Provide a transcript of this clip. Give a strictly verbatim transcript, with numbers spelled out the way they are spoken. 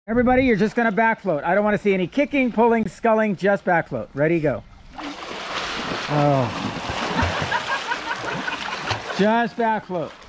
Everybody, you're just gonna back float. I don't want to see any kicking, pulling, sculling, just back float. Ready, go. Oh. Just back float.